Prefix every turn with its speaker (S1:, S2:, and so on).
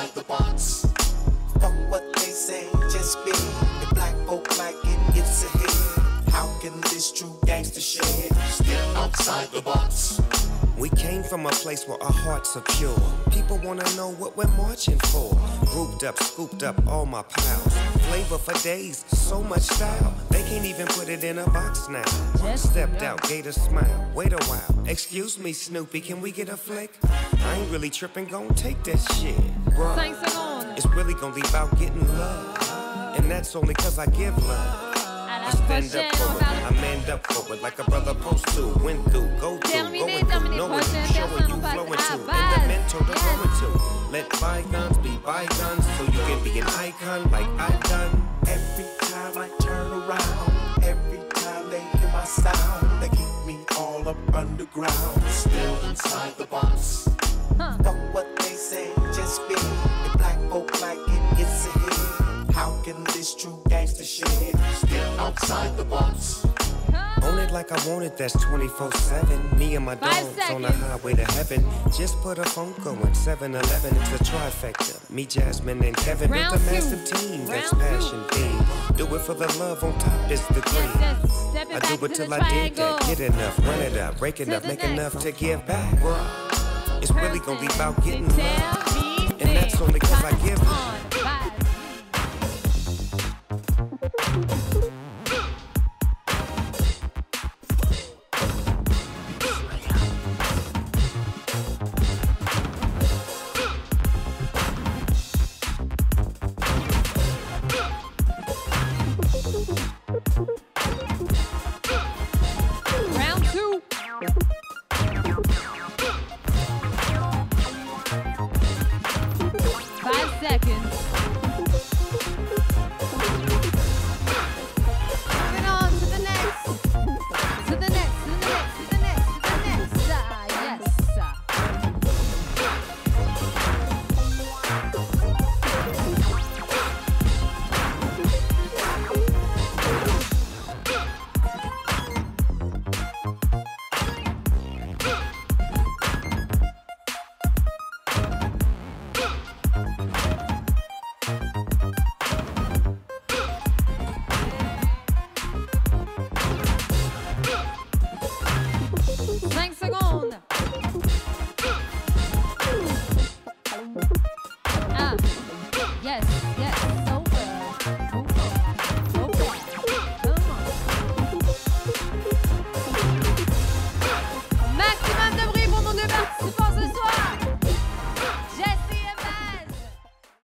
S1: outside the box. Fuck what they say, just be the black folk like it gets ahead. How can this true gangster shit step outside the box?
S2: We came from a place where our hearts are pure. People wanna know what we're marching for. Grouped up, scooped up all my pals. Flavor for days, so much style. They can't even put it in a box now. Stepped out, gave a smile. Wait a while. Excuse me, Snoopy, can we get a flick? I ain't really tripping, gon' take that shit. Bruh,
S3: 5 secondes.
S2: it's really gonna be about getting love. And that's only cause I give love. I stand up for it, I manned up for it like a brother supposed to. Went through, go through,
S3: Terminé,
S2: going through,
S3: terminé.
S2: knowing you,
S3: Prochaine
S2: showing
S3: personne,
S2: you,
S3: on passe
S2: flowing
S3: à
S2: to,
S3: Baz.
S2: in the mental to
S3: Yes.
S2: growing to. Let bygones be bygones so you can be an icon like I've done.
S1: Every time I turn around, every time they hear my sound, they keep me all up underground, still inside the box. Fuck what they say, just be the black folk like it gets ahead. How can this true gangster shit step outside the box?
S2: Own it like I want it, that's 24/7. Me and my
S3: 5
S2: dogs on the
S3: seconds.
S2: highway to heaven. Just put a phone going, 7-Eleven, it's a trifecta. Me, Jasmine, and Kevin built a
S3: Round two.
S2: massive team, that's
S3: Round
S2: passion theme. Do it for the love, on top is the cream.
S3: Yes, step it
S2: I
S3: back
S2: do it
S3: to
S2: till
S3: the
S2: I dig that,
S3: triangle.
S2: get enough, run it up, break enough,
S3: the
S2: make
S3: next.
S2: enough to give back. Bruh, it's really gonna be about getting
S3: Tell
S2: love.
S3: me
S2: And that's only 'cause I give it.
S3: on, bye. Round 2. Five seconds.